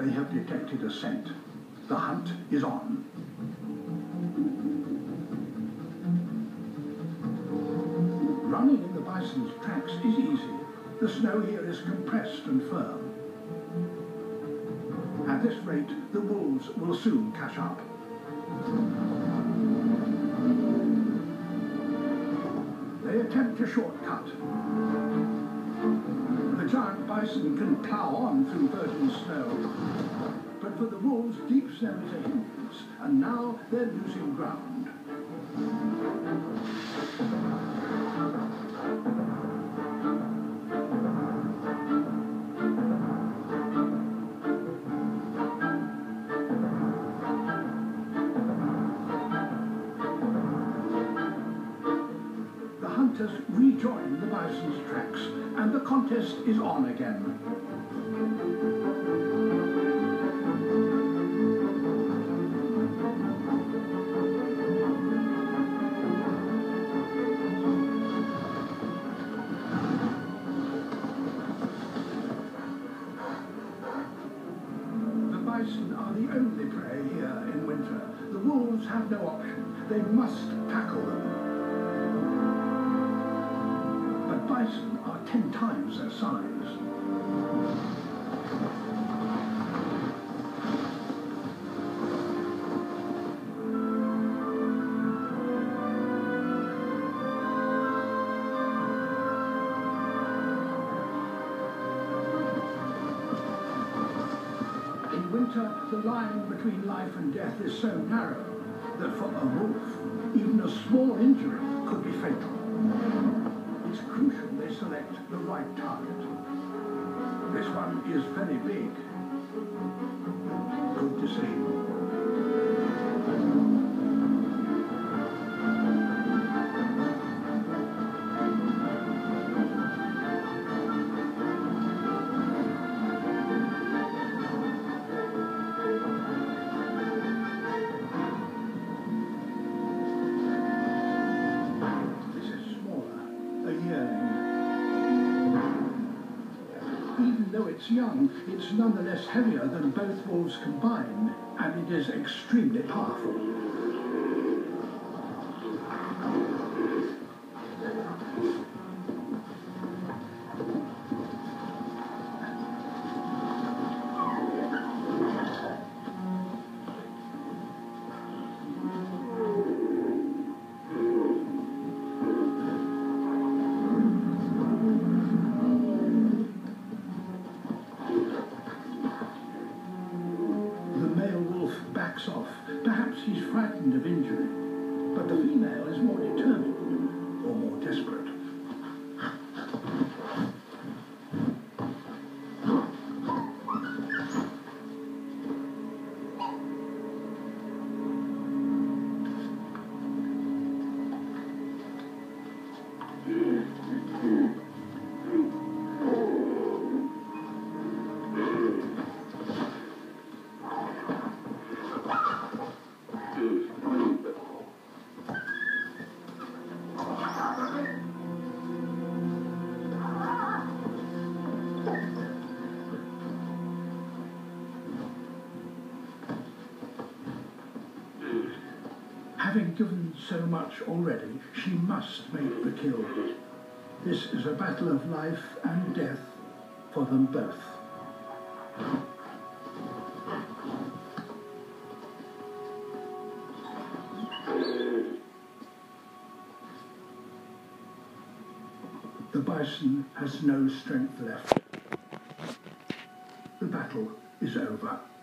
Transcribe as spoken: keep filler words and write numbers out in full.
They have detected a scent. The hunt is on. Running in the bison's tracks is easy. The snow here is compressed and firm. At this rate, the wolves will soon catch up. They attempt a shortcut. The giant bison can plough on through virgin snow. But for the wolves, deep snow is a hindrance, and now they're losing ground. The hunters rejoin the bison's tracks, and the contest is on again. The bison are the only prey here in winter. The wolves have no option. They must tackle them. But bison are ten times their size. In winter, the line between life and death is so narrow that for a wolf, even a small injury could be fatal. It's crucial they select the right target. This one is very big. Good decision. Even though it's young, it's nonetheless heavier than both wolves combined, and it is extremely powerful. Backs off. Perhaps he's frightened of injury, but the female is more determined or more desperate. Having given so much already, she must make the kill. This is a battle of life and death for them both. The bison has no strength left. The battle is over.